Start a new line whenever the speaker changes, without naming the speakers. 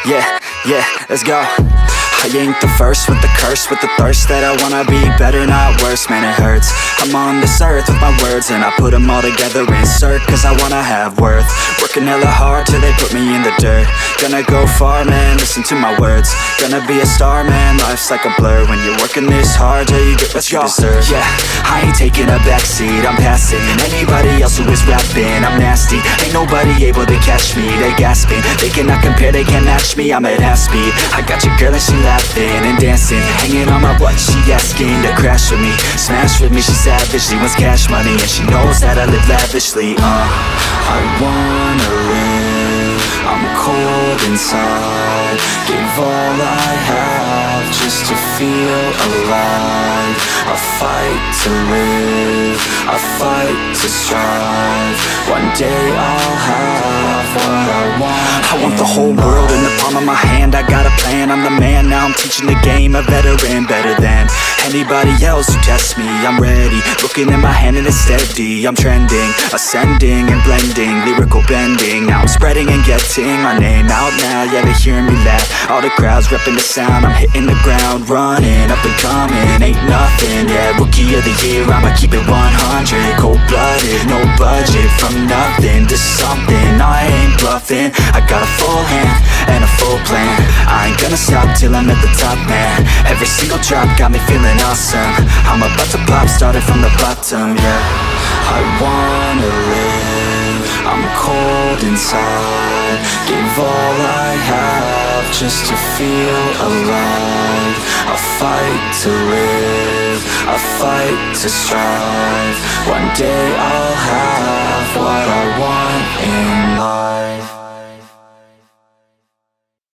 yeah, let's go. I ain't the first with the curse, with the thirst that I wanna be better, not worse, man it hurts. I'm on this earth with my words and I put them all together, insert, cause I wanna have worth. Working hella hard till they put me in the dirt. Gonna go far, man, listen to my words. Gonna be a star, man, life's like a blur. When you're working this hard till you get what you deserve. Yeah, I ain't taking a backseat, I'm passing anybody else who is rapping. I'm nasty, ain't nobody able to catch me. They gasping, they cannot compare, they can't match me. I'm at half speed, I got your girl and she laughing and dancing, hanging on my butt, she asking to crash with me, smash with me. She savage, she wants cash money and she knows that I live lavishly. I wanna live, I'm cold inside. Give all I have just to feel alive. I fight to live, I fight to strive. One day I'll have what I want. I want the whole world in the palm of my hand. I got a plan, I'm the man. Now I'm teaching the game, a veteran, better than anybody else who tests me. I'm ready, looking in my hand and it's steady. I'm trending, ascending and blending, lyrical bending. Now I'm spreading and getting my name out now. Yeah, they hearing me laugh, all the crowds repping the sound. I'm hitting the ground, running, up and coming, ain't nothing. Yeah, rookie of the year, I'ma keep it 100. Cold-blooded, no budget, from nothing to something. I ain't bluffing, I got a full hand and a full plan. I ain't gonna stop till I'm at the top, man. Every single drop got me feeling awesome. I'm about to pop, started from the bottom, yeah. I wanna live, I'm cold inside. Give all I have just to feel alive. I fight to live, I fight to strive. One day I'll have what I want in life.